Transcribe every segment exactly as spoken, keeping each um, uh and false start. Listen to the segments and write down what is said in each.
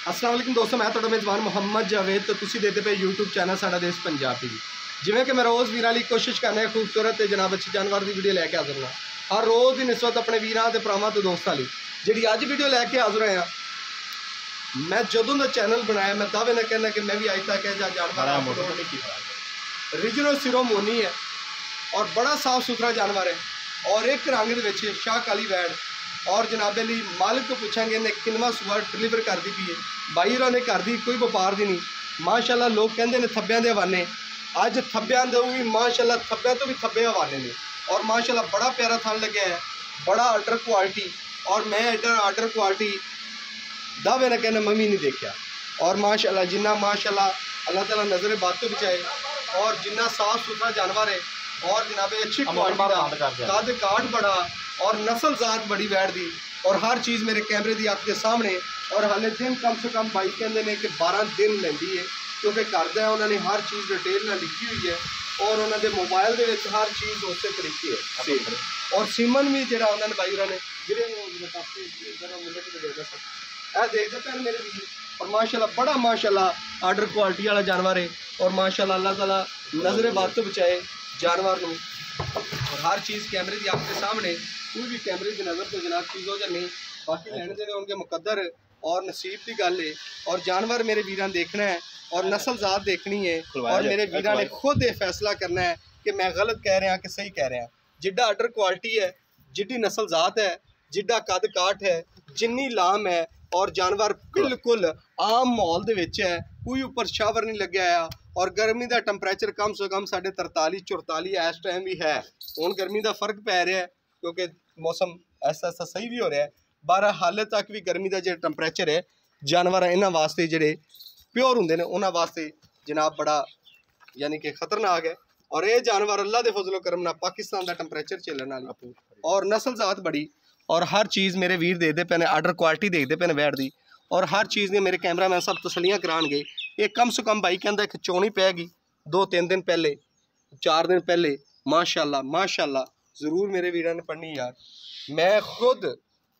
अस्सलाम वालेकुम दोस्तों, मैं ਤੁਹਾਡਾ मेज़बान मुहम्मद जावेद। तो तुसी देखते पे यूट्यूब चैनल साडा देश पंजाब टीवी। जिवें कि मैं रोज़ वीरां लई कोशिश करना है खूबसूरत ते जनाब अच्छी जानवर की वीडियो लैके हाज़र होना हर रोज़ की निस्बत अपने वीरां ते भरावां ते दोस्तां लई। जिहड़ी अज वीडियो लैके हाज़र होया, मैं जदों दा चैनल बनाया मैं दावे ना कहना कि मैं भी अज तक ऐसा जानवर अपलोड नहीं किया। रीजनल सिरोमोनी है और बड़ा साफ सुथरा जानवर है और एक रंग दे शाह काली वैड़ और जनाबे ली मालिक को पूछांगे इन्हें किनवा सुबह डिलीवर कर दी पी है। बाई होर ने कर दी, कोई व्यापार दी नहीं। माशाअल्लाह लोग कहते हैं थब्बियां दे हवाने, अज थब्बियां दे भी माशाअल्लाह थब्बियां तो भी थब्बे हवाने ने और माशाअल्लाह बड़ा प्यारा थन लगे है, बड़ा आर्डर क्वालिटी। और मैं एडर आर्डर क्वालिटी दावे ना कहना मम्मी नहीं देखा। और माशाअल्लाह जिन्ना माशाअल्लाह अल्लाह ताला नज़र बात तो बचाए और जिन्ना साफ सुथरा जानवर है और जनाबे अच्छी क्वालिटी का कद काट बड़ा और नस्ल जात बड़ी वैड़ दी और हर चीज़ मेरे कैमरे की अख के सामने। और हाले दिन कम से कम भाई कहते हैं कि बारह दिन लेंदी है क्योंकि करदा है उन्होंने हर चीज़ डिटेल में लिखी हुई है और उन्होंने मोबाइल के हर चीज़ उस तरीके है। और सीमन भी जो उन्होंने भाई उन्होंने देखते पे मेरे भी और माशाल्लाह बड़ा माशाल्लाह आर्डर क्वालिटी वाला जानवर है और माशाल्लाह अल्लाह ताला नज़र बात तो बचाए जानवर को। और हर चीज़ कैमरे की आपके सामने, कोई भी कैमरे की नज़र तो जनाब चीज़ हो जाए बाकी लैने देने उनके मुकद्दर और नसीब की गल है। और जानवर मेरे वीरां देखना है और नस्ल जात देखनी है और मेरे वीरां ने खुद ये फैसला करना है कि मैं गलत कह रहा कि सही कह रहा। जिड्डा आर्डर क्वालिटी है, जिड्डी नस्ल जात है, जिड्डा कद काट है, जिन्नी लाम है और जानवर बिल्कुल आम माहौल दे विच है, कोई उपर शावर नहीं लग्या है। और गर्मी का टैंपरेचर कम से कम साढ़े तरताली चौताली इस टाइम भी है। हुण गर्मी का फर्क पै रहा है क्योंकि मौसम ऐसा ऐसा सही भी हो रहा है। बारह हाले तक भी गर्मी का जो टैंपरेचर है जानवर इन्हां वास्ते जिहड़े प्योर हुंदे ने उन्हां वास्ते जनाब बड़ा यानी कि खतरनाक है। और ये जानवर अल्लाह के फजलो करम नाल पाकिस्तान का टैंपरेचर झेलण वाली और नस्ल जात बड़ी और हर चीज़ मेरे वीर देखते पे ने, आर्डर क्वालिटी देखते पे ने वैड़ दी और हर चीज़ ने मेरे कैमरा मैन सब तसलियाँ कराने। ये कम से कम भाई कहता एक चोनी पैगी दो तीन दिन पहले चार दिन पहले माशाल्लाह माशाल्लाह ज़रूर मेरे वीरां ने पढ़नी यार। मैं खुद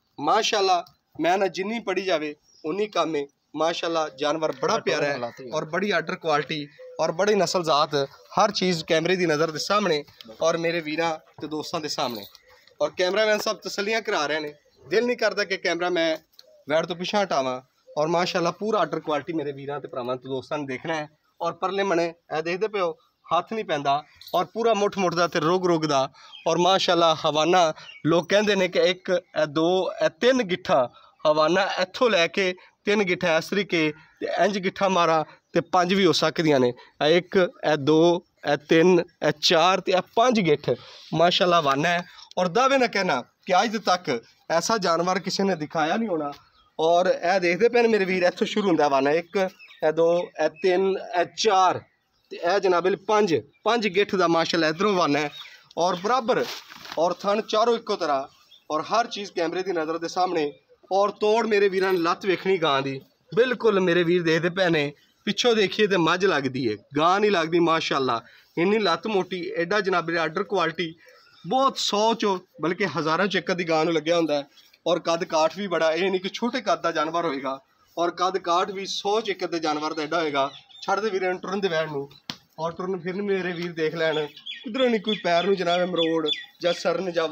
माशाल्लाह मैं ना जिन्नी पढ़ी जावे उन्नी कम है। माशाल्लाह जानवर बड़ा प्यारा है और बड़ी आर्डर क्वालिटी और बड़ी नस्ल जात, हर चीज़ कैमरे की नज़र के सामने और मेरे वीरां ते दोस्तों के सामने। और कैमरा मैन सब तसलियाँ करा रहे हैं। दिल नहीं करता कि कैमरा मैं वैड़ तो पिछा हटावां। और माशाल्लाह पूरा आर्डर क्वालिटी मेरे वीरां ते भरावां ते दोस्तां ने देखना है। और परले मने ए देखते पे हो हाथ नहीं पैंदा और पूरा मुठ मुठ दा ते रुग रुग दा। और माशाल्लाह हवाना लोग कहते हैं कि एक ए दो ए तीन गिट्ठा हवाना इत्थों लैके तीन गिट्ठा इस तरीके इंज गिट्ठा मारा तो पंज भी हो सकदियां ने। एक ए दो ए तीन ए चार ते ए पंज गिट्ठ माशाल्लाह हवाना है। और दावे ना कहना कि अज तक ऐसा जानवर किसी ने दिखाया नहीं होना। और ए देखते पे मेरे वीर इत्थों शुरू होंदा वाना एक ए दो ए तीन ए चार ते ए जनाबे पंज पंज गिट्ठ दा माशाल्लाह इधरों वाना है और बराबर और थन चारों इक्को तरह और हर चीज़ कैमरे की नज़र के सामने। और तोड़ मेरे वीरां ने लत्त वेखनी गां दी बिल्कुल मेरे वीर देखते पे ने पिछों देखिए तो मझ लगती है, गां नहीं लगती माशाल्लाह इन्नी लत्त मोटी एडा जनाबे आर्डर क्वालिटी बहुत सौ चो बल्कि हज़ारों च एक दी गां नूं लग्या हुंदा है। और कद काठ भी बड़ा, ये नहीं कि छोटे कद का जानवर होएगा और कद काठ भी सौ च एक अद्धे जानवर का एडा होएगा। छड़ दे वीर टुरन दे वैड़ नूं और टुरन फिरन मेरे वीर देख लैन किधरों नहीं कोई पैर नूं जनाब मरोड़ या सरन जा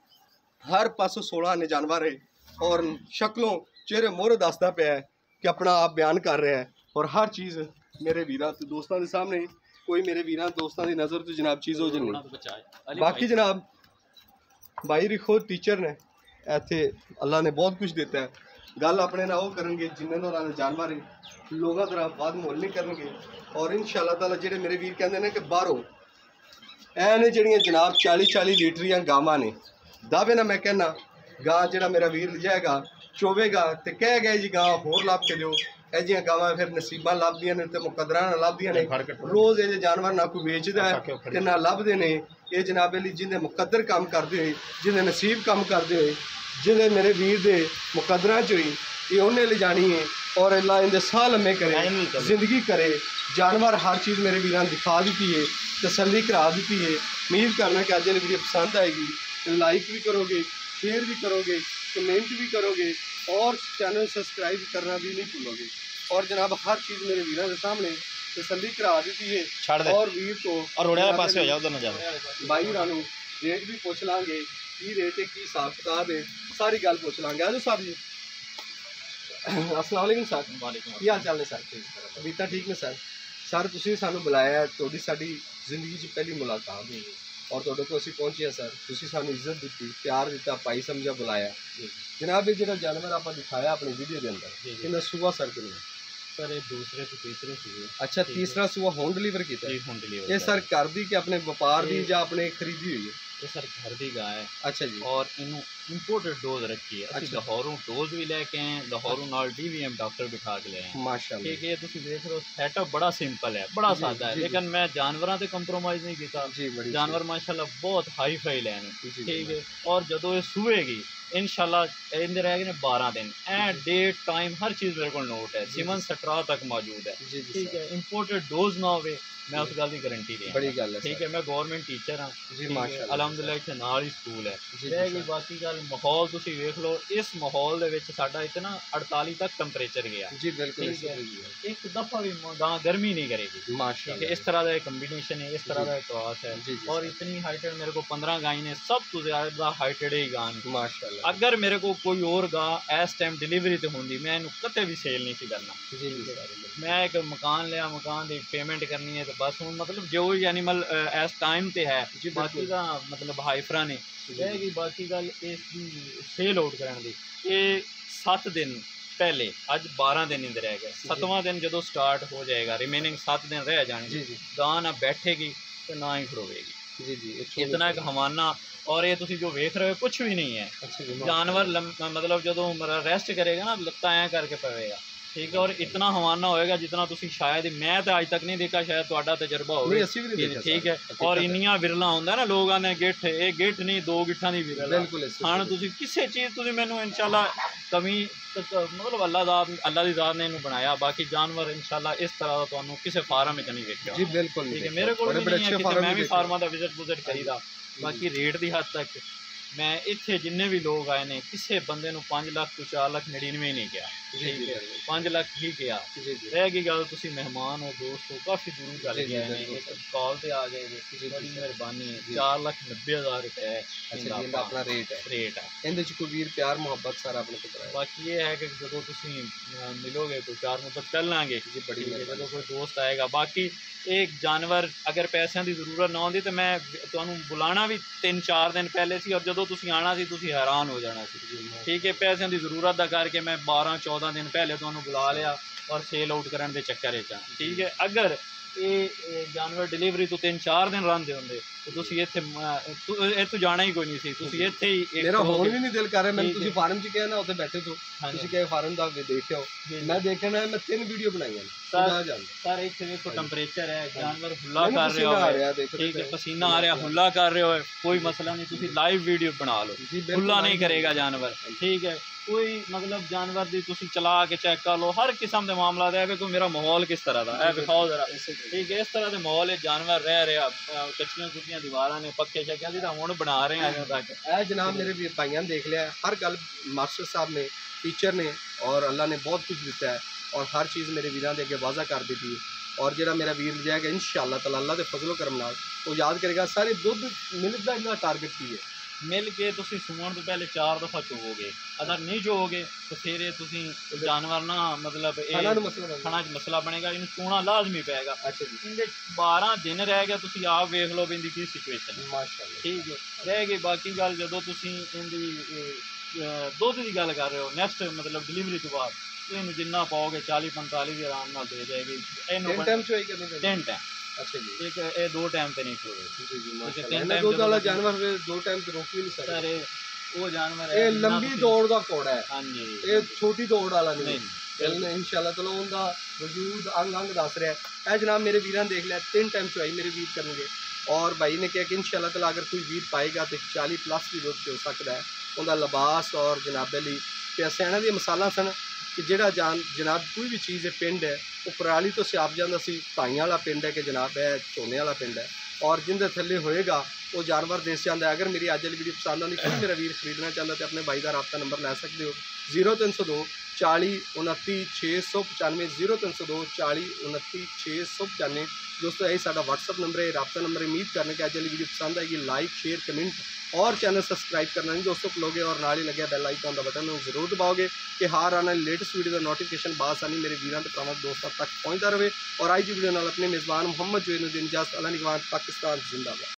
वाह हर पासों सोलह ने जानवर है और शक्लों चेहरे मोहरे दसदा पिया है कि अपना आप बयान कर रहा है। और हर चीज़ मेरे वीरां ते दोस्तों के सामने, कोई मेरे वीरां दोस्तों की नज़र तो जनाब चीज़ हो जानी। बाकी जनाब भाई री खुद टीचर ने इत्थे अल्लाह ने बहुत कुछ दिता है। गल अपने ना वो करेंगे जिन्हें नाल जानवर है लोगों तरह बाद मोल नहीं करेंगे। और इंशाअल्लाह ताला जेडे मेरे वीर कहते हैं कि बाहरों ऐ ने जड़ियाँ जनाब चाली चाली लीटर गावां ने दावे ना मैं कहना गां जड़ा मेरा वीर लिजाएगा चोवेगा तो कह गए जी गां होर लभ के दो ਇਹ ਜਿਹੀਆਂ ਗਾਵਾਂ ਫਿਰ ਨਸੀਬਾਂ ਲੱਭਦੀਆਂ ਨੇ ਤੇ ਮੁਕੱਦਰਾਂ ਨਾਲ ਲੱਭਦੀਆਂ ਨੇ। ਰੋਜ਼ ਇਹ ਜਾਨਵਰ ਨਾ ਕੋਈ ਵੇਚਦਾ ਹੈ ਤੇ ਨਾ ਲੱਭਦੇ ਨੇ। ਇਹ ਜਨਾਬੇ ਲਈ ਜਿੰਦੇ ਮੁਕੱਦਰ ਕੰਮ ਕਰਦੇ ਹੋਏ ਜਿੰਦੇ ਨਸੀਬ ਕੰਮ ਕਰਦੇ ਹੋਏ जिन्हें मेरे वीर दे मुकदरा च हुई ये उन्हें ले जानी है। और अल्लाह इनके साह लम्बे करे जिंदगी करे। जानवर हर चीज़ मेरे वीर ने दिखा दी है, तसल्ली करा दी है। उम्मीद करना कि अज वीडियो पसंद आएगी, लाइक भी करोगे, शेयर भी करोगे, कमेंट भी करोगे और चैनल सब्सक्राइब करना भी नहीं भूलोगे। और जनाब हर चीज़ मेरे वीरों के सामने तसल्ली करा दी है और वीर को और रोड़े वाले पासे हो जाओ उधर ना जाओ भाई रानू रेट भी पूछ लांगे की रेट है की हिसाब किताब है सारी गल पूछ लांगे। आजो साहब जी अस्सलाम वालेकुम सर की हाल चाल ने सर तबीयत ठीक ने सर सर तुसीं सानू बुलाया तुहाडी साडी जिंदगी च पहली मुलाकात हुई और तुहाडे कोल असीं पहुंचे हैं सर तुसीं सानू इज्जत दी प्यार दिता भाई समझा बुलाया जनाब ये जो जानवर आप दिखाया अपनी वीडियो के अंदर इन्हें सुबह सर किन्ने सर ये दूसरे तो तीसरे सूए अच्छा तीसरा सुबह होम डिलीवर किया होम डिलीवर ये सर कर दी कि अपने व्यापार दी या अपने खरीदी हुई है ये सर घर दी गाय है अच्छा जी और इनू इंपोर्टेड डोज रखी है अच्छा लाहौरों डोज भी लेके आए लाहौरों नाल डी वी एम डॉक्टर बिठा के ले आए माशाल्लाह ठीक है तुम देख रहे हो सेटअप बड़ा सिंपल है बड़ा सादा है लेकिन मैं जानवरों से कंप्रोमाइज़ नहीं किया जानवर माशाल्लाह बहुत हाई फाई लैन ठीक है और जदों ये सूएगी इंशाल्लाह इनके रह गए बारह दिन ए डेट टाइम हर चीज़ मेरे को नोट है सीमन सत्रह तक मौजूद है ठीक है इंपोर्टेड डोज ना हो मैं उस गल की गारंटी दें बड़ी गल है ठीक है मैं गवर्नमेंट टीचर हाँ जी माशाल्लाह अलहमदुलिल्लाह इत्थे नाल ही स्कूल है रह गई बाकी गल माहौल तुसीं वेख लो इस माहौल दे विच साडा इतना अड़ताली तक टैंपरेचर गया जी बिल्कुल एक दफ़ा भी गां गर्मी नहीं करेगी माशाल्लाह इस तरह का एक कम्बिनेशन है इस तरह का एक क्लास है और इतनी हाइटेड मेरे को पंद्रह गाय ने सब तो ज़्यादा हाइटेड ही गां माशाल्लाह अगर मेरे को कोई और गां इस टाइम डिलीवरी तो होंगी मैं इन्हू कते भी सेल नहीं सी करना मैं एक मकान लिया मकान की पेमेंट करनी है तो बस हूँ मतलब जो ही एनिमल इस टाइम पे है जी बाकी का मतलब हाइफरा ने रहेगी बाकी गल इसकी सेल आउट करने की ये सत्त दिन पहले अज बारह दिन ही रह गए सतवां दिन जो स्टार्ट हो जाएगा रिमेनिंग सत्त दिन रह जाएंगे गां ना बैठेगी तो ना ही खड़ोवेगी जी जी इतना एक हवाना और ये तुम जो वेख रहे हो कुछ भी नहीं है जानवर मतलब जो रेस्ट करेगा ना लत्ता ऐ करके पवेगा ठीक है और इतना हवाना होएगा जितना तुम शायद मैं तो अज तक नहीं देखा शायद तुहाडा तजर्बा हो ठीक है और इन्नियां विरला होंदा ना लोग आने गिठ ये गिठ नहीं दो गिट्ठां दी विरल खाण तुसीं किसी चीज़ तुसीं मैनूं इंशाल्लाह कमी मतलब अल्लाह ज़ात अल्लाह दी ज़ात ने इन्हूं बनाया बाकी जानवर इंशाल्लाह इस तरह का तुहानूं किसी फार्म में नहीं वेखिया जी बिल्कुल ठीक है मेरे को मैं भी फार्मां दा विजिट वुजिट करीदा बाकी रेट दी हद तक मैं इत्थे जिन्ने भी लोग आए ने किसी बंदे नूं पाँच लाख तो चार लाख नड़िनवे नहीं किया ठीक है पाँच लाख ही किया रह गई गल तुसीं मेहमान हो दोस्त हो काफ़ी दूर चल गए ने कॉल ते आ गए बड़ी मेहरबानी है चार लाख नब्बे हज़ार रुपए अपना रेट है रेट है इहदे च कोई वीर प्यार मुहब्बत सारा अपने को बाकी ये है कि जदों तुसीं मिलोगे तो प्यार मुहब्बत कर लांगे बड़ी जदों कोई दोस्त आएगा बाकी एक जानवर अगर पैसों की जरूरत ना होती तो मैं तुहानूं बुलाना भी तीन चार दिन पहले सी और जदों तुसीं आना सी तुसीं हैरान हो जाना सी ठीक है पैसों की जरूरत का करके मैं बारह चौदह दिन पहले तुहानूं बुला लिया और सेल आउट करने के चक्कर च ठीक है अगर ये जानवर डिलीवरी तो तीन चार दिन रहिंदे होंदे तो तुसीं इत्थे इत्थों जाना ही कोई नहीं सी तुसीं इत्थे ही मेरा होण भी नहीं दिल कर रहा मैंने तुसीं फार्म च कहा ना उत्थे बैठे तो तुसीं कहे फार्म दा देखियो मैं देखना मैं तीन वीडियो बनाई सर सर इत्थे देखो टेंपरेचर है जानवर हुल्ला कर रहे हो ठीक है पसीना आ रहा हुल्ला कर रहे हो कोई मसला नहीं तुसीं लाइव वीडियो बना लो हुल्ला नहीं करेगा जानवर ठीक है कोई मतलब जानवर दी तुसीं चला के चेक कर लो हर किस्म के मामला है कोई मेरा माहौल किस तरह का है दिखाओ जरा ठीक है इस तरह के माहौल जानवर रह रहा कच्चियां कुच्चियां दीवारां ने पक्के शक्के दी हुण बना रहे हैं अजे तक ए जनाब मेरे भाइयों ने देख लिया हर गल मास्टर साहब ने टीचर ने और अल्लाह ने बहुत कुछ दिता है और हर चीज़ मेरे वीरों के अगे वाजा कर दी थी और जो मेरा वीर जाएगा इंशाअल्लाह ताला अल्लाह के फजलो करम नाल वो याद करेगा सारे दुध मिल्क का इन्ना टारगेट की है मिल के तुसीं सूण तो पहले चार दफ़ा चोवोगे अगर नहीं चोवोगे तो फिर ये तुसीं जानवर ना मतलब खाना च मसला बनेगा इन्हें चोना लाजमी पेगा अच्छा जी इनके बारह दिन रह गए तुसीं आप वेख लो भी इनकी की सिचुएशन है माशाअल्लाह ठीक है रह गई बाकी गल जदों तुसीं इनकी दुध की गल कर रहे हो नैक्सट मतलब डिलीवरी तो बाद इन्हूं जिन्ना पाओगे चाली पंताली भी आराम नाल दे जाएगी तीन टाइम चोई करनी तीन टाइम अच्छा जी एक ए दो टाइम पे नहीं छोड़े जी जी माशाल्लाह दूध वाला जानवर दो टाइम पे रोक भी नहीं सकते अरे वो जानवर है ये लंबी दौड़ दा घोड़ा है हां जी ये छोटी दौड़ वाला नहीं इंशाल्लाह ताला उनका वजूद अंग अंग दस रहा है ए जनाब मेरे वीरां देख लिया तीन टाइम चुआई मेरे वीर करेंगे और भाई ने कहा कि इंशाल्लाह ताला अगर कोई वीर पाएगा तो चालीस प्लस भी दुध हो सकता है उनका लिबास और जनाबे लिए पैसियां दी मिसालां सन कि ਜਿਹੜਾ जान जनाब कोई भी चीज़ है पिंड है वो पराली तो सियाप जाता सी भाइयों वाला पिंड है कि जनाब है झोने वाला पिंड है और जिंदे थल्ले होएगा वो जानवर देस जाता है। अगर मेरी अज वाली वीडियो पसंद आती, कोई मेरा वीर खरीदना चाहता तो अपने भाई का राबता नंबर लै सकते हो जीरो तीन सौ दो चाली उनती छे सौ पचानवे जीरो तीन सौ दो चाली उनती छे सौ पचानवे। दोस्तों यही साडा व्हाट्सअप नंबर है, राबता नंबर। उम्मीद करने कि अज वाली वीडियो पसंद आएगी। लाइक शेयर कमेंट और चैनल सब्सक्राइब करना नहीं दोस्तों भूलोगे, और नाल ही लगे बेल आइकन का बटन जरूर दबाओगे कि हर आने वाली लेटेस्ट वीडियो का नोटिफिकेशन बासानी मेरे वीरों के भरावां दोस्तों तक पहुँचता रहे। और आज की वीडियो नाल अपने मेज़बान मुहम्मद जुएनुद्दीन इजाज़त, अल्लाह निगहबान, पाकिस्तान जिंदाबाद।